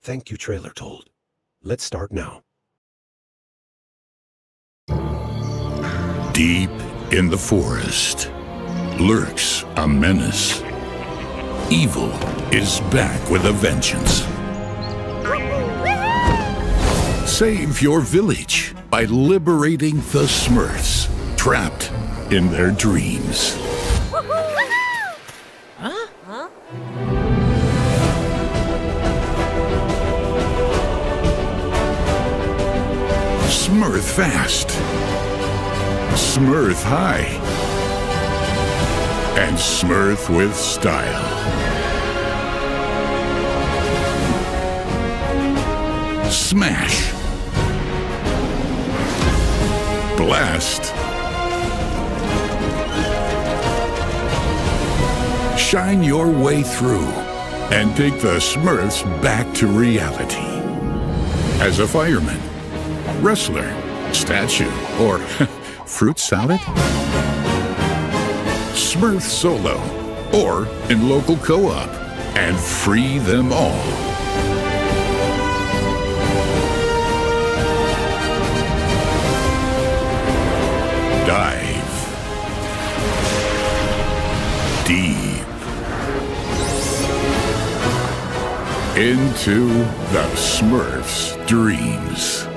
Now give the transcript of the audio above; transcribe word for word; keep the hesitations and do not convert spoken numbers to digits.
Thank you, Trailer Told. Let's start now. Deep in the forest lurks a menace. Evil is back with a vengeance. Save your village by liberating the Smurfs, trapped in their dreams. Huh? Huh? Smurf fast, Smurf high, and Smurf with style. Smash, blast, shine your way through and take the Smurfs back to reality. As a fireman, wrestler, statue, or fruit salad? Smurf solo, or in local co-op, and free them all. Dive deep into the Smurfs' dreams.